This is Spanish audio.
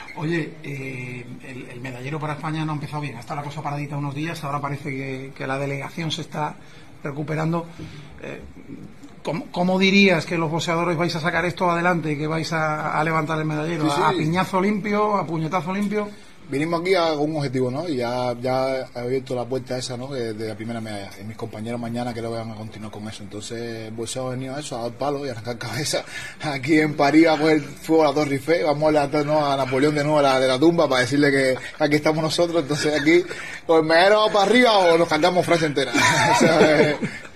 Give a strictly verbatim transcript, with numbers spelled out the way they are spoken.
Oye, eh, el, el medallero para España no ha empezado bien, está la cosa paradita unos días, ahora parece que, que la delegación se está recuperando. Eh, ¿cómo, ¿Cómo dirías que los boxeadores vais a sacar esto adelante, que vais a, a levantar el medallero? Sí, sí. ¿A, a piñazo limpio, a puñetazo limpio? Vinimos aquí a un objetivo, ¿no? Y ya, ya he abierto la puerta esa, ¿no? De, de la primera medalla. Y mis compañeros mañana creo que van a continuar con eso. Entonces, pues hemos venido a eso, a dar palo y a arrancar cabeza. Aquí en París a poner fuego a la Torre Eiffel. Vamos a levantarnos a Napoleón de nuevo a la, de la tumba para decirle que aquí estamos nosotros. Entonces aquí, pues me para arriba o nos cantamos Francia entera. O sea,